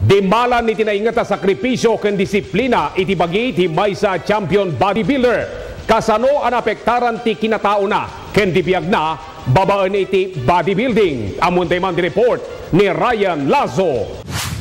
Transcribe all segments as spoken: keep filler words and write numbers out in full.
Dimalan ni tinaingat sa sakripisyo ken disiplina iti bagi ti Maysa champion bodybuilder. Kasano ang apektaran ti kinatao na ken di biag na babaan iti bodybuilding. Amon man di report ni Ryan Lazo.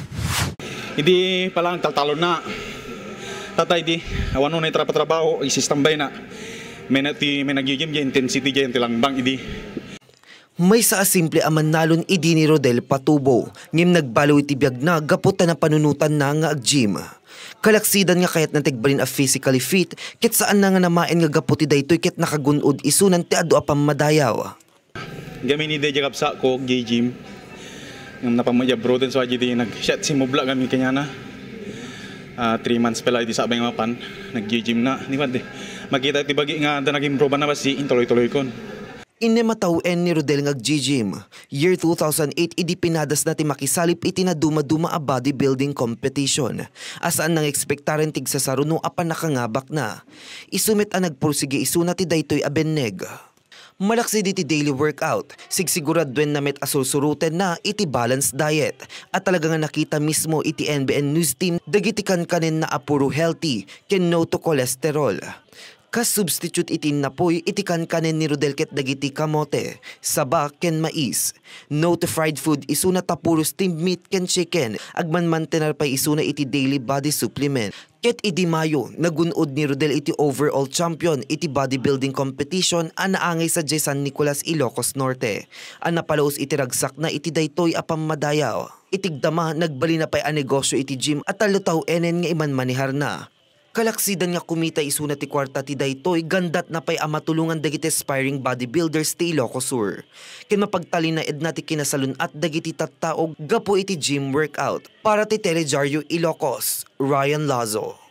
Hindi palang taltalon na. Tatay di, awano na trabaho, isistambay na. May nati may nagigim ya intensity ya tilang bang idi. May sa asimple aman nalon idi ni Rodel Patubo, ngim nagbalo iti biag na gaputan na panunutan na nga ag-gym. Kalaksidan nga kayat natigbalin a physically fit, kit saan na nga namain nga gaputi daytoy kit nakagunod isunan ti adu apam madayaw. Gamin ni Deja Kapsa ko G-gym. Ngam napamaya broden so aji di nag-shot si Mubla gamin kanya na. Uh, three months pala iti sabay nga mapan, nag-gym na. Di ba de, makita iti bagi nga da nag-improve na ba si intuloy-tuloy kon. Inematawin ni Rodel nga G-gym. Year two thousand eight, idi pinadas na ti makisalip iti na duma-duma a bodybuilding competition. Asaan nang ekspektaren tig sa saruno apan nakangabak na. Isumit ang nagpursige isuna ti daytoy abeneg. Malaksi di ti daily workout, sigsiguraduin na met asursuruten na iti balanced diet. At talaga nga nakita mismo iti N B N News Team dagitikan kanin na apuro healthy, ken no to cholesterol. Kas-substitute itin na po'y itikan kanin ni Rodel ket dagiti kamote, saba ken mais. No to fried food isuna tapuro steamed meat ken chicken, agman mantenar pa isuna iti daily body supplement. Ket idi Mayo, nagunod ni Rodel iti overall champion iti bodybuilding competition ang naangay sa San Nicolas, Ilocos Norte. Ang napalaos iti ragsak na iti daytoy apam madayaw. Itigdama nagbali na pa'y a negosyo iti gym at talutaw enen nga iman manihar na. Kalaksidan nga kumita isuna ti kwarta ti daytoy gandat na pa'y amatulungan dagiti aspiring bodybuilders ti Ilocos Sur. Ken mapagtalin na edna ti kinasalun at dagiti tattaog gapo iti gym workout. Para ti Telejaryo Ilocos, Ryan Lazo.